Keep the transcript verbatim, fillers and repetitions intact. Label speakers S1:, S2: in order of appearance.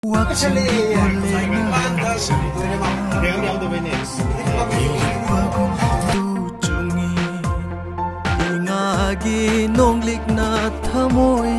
S1: Wag sinipulay na sa bagong tutsungi Inga ginonglik na tamoy